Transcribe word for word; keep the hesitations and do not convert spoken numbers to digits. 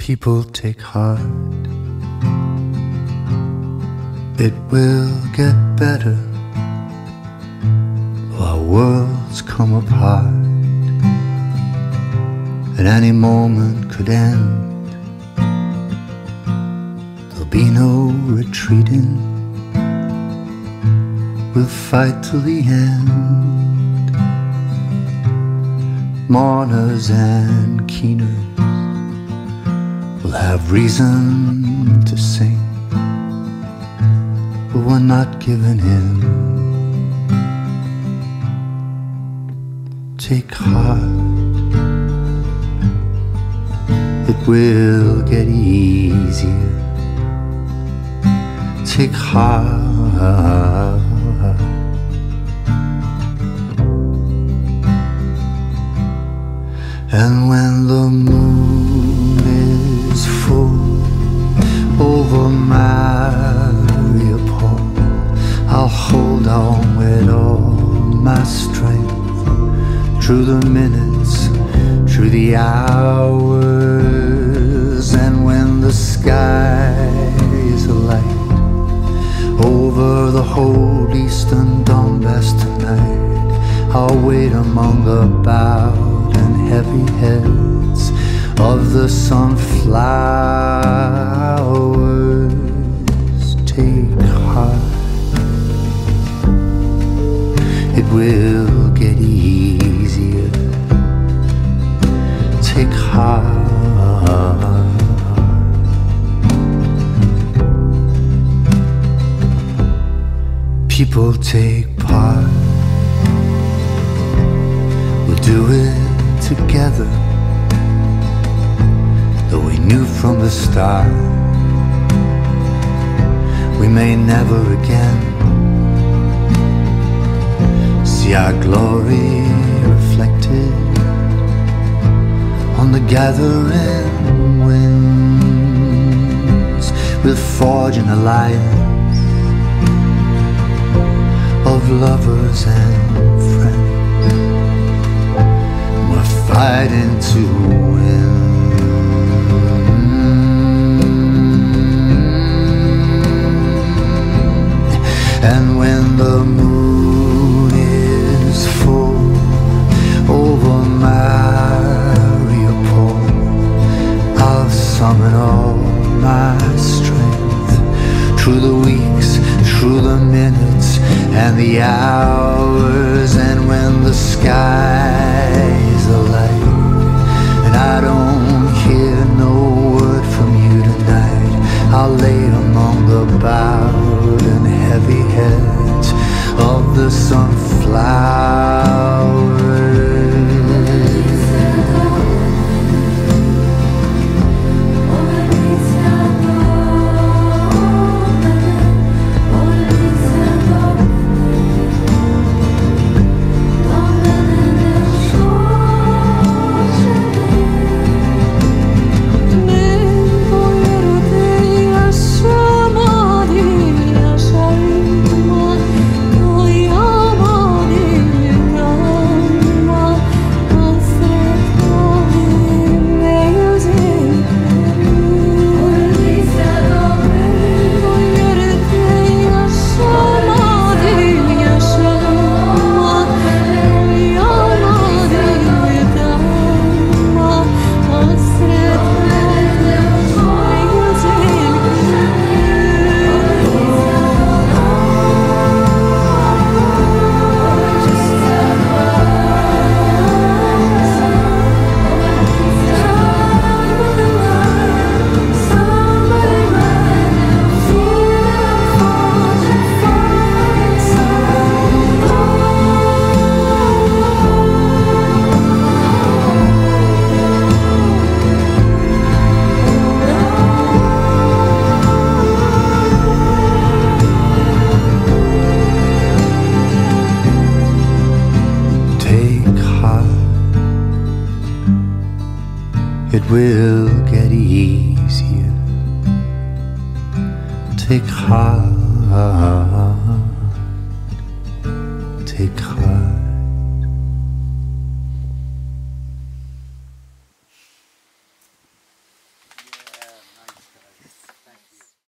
People take heart. It will get better. Our worlds come apart. At any moment could end. There'll be no retreating. We'll fight till the end. Mourners and keeners will have reason to sing, but we're not giving in. Take heart. It will get easier. Take heart. And when the moon is full over Mariupol, I'll hold on with all my strength, through the minutes, through the hours. And when the skies are light over the whole eastern Donbass tonight, I'll wait among the boughs and heavy heads of the sunflowers. Take heart. It will get easier. Take heart. People take part. We'll do it together, though we knew from the start we may never again see our glory reflected on the gathering winds. We'll forge an alliance of lovers and friends, fighting to win. And when the moon is full over Mariupol, I'll summon all my strength, through the weeks, through the minutes and the hours. And when the skies are light and I don't hear no word from you tonight, I'll lay among the bowed and heavy heads of the sunflowers. It will get easier. Take heart. Take heart.